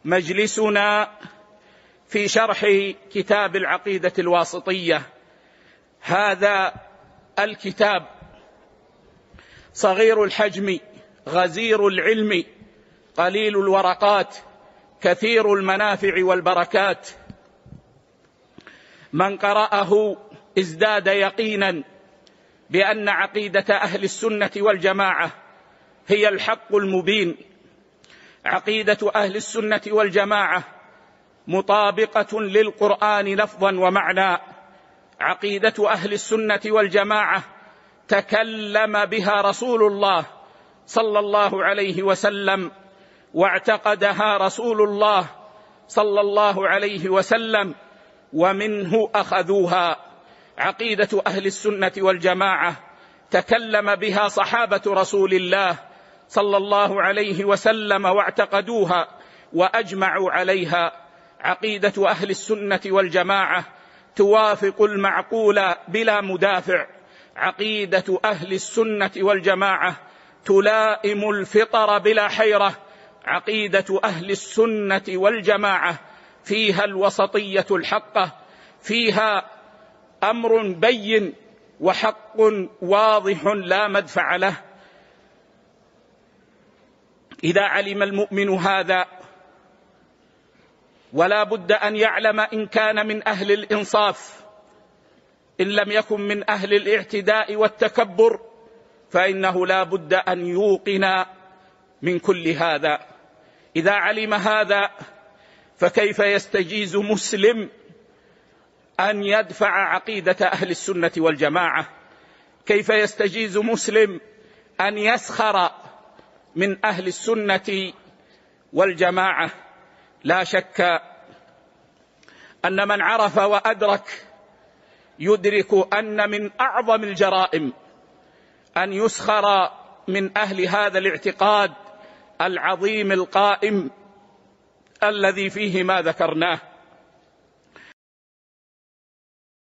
مجلسنا في شرح كتاب العقيدة الواسطية. هذا الكتاب صغير الحجم غزير العلم قليل الورقات كثير المنافع والبركات. من قرأه ازداد يقينا بأن عقيدة أهل السنة والجماعة هي الحق المبين. عقيدة أهل السنة والجماعة مطابقة للقرآن لفظا ومعنى. عقيدة أهل السنة والجماعة تكلم بها رسول الله صلى الله عليه وسلم واعتقدها رسول الله صلى الله عليه وسلم ومنه أخذوها. عقيدة أهل السنة والجماعة تكلم بها صحابة رسول الله صلى الله عليه وسلم واعتقدوها وأجمعوا عليها. عقيدة أهل السنة والجماعة توافق المعقول بلا مدافع. عقيدة أهل السنة والجماعة تلائم الفطر بلا حيرة. عقيدة أهل السنة والجماعة فيها الوسطية الحقة، فيها أمر بين وحق واضح لا مدفع له. إذا علم المؤمن هذا ولا بد أن يعلم إن كان من أهل الإنصاف إن لم يكن من أهل الاعتداء والتكبر فإنه لا بد أن يوقن من كل هذا. إذا علم هذا فكيف يستجيز مسلم أن يدفع عقيدة أهل السنة والجماعة؟ كيف يستجيز مسلم أن يسخر من أهل السنة والجماعة؟ لا شك أن من عرف وأدرك يدرك أن من أعظم الجرائم أن يسخر من أهل هذا الاعتقاد العظيم القائم الذي فيه ما ذكرناه.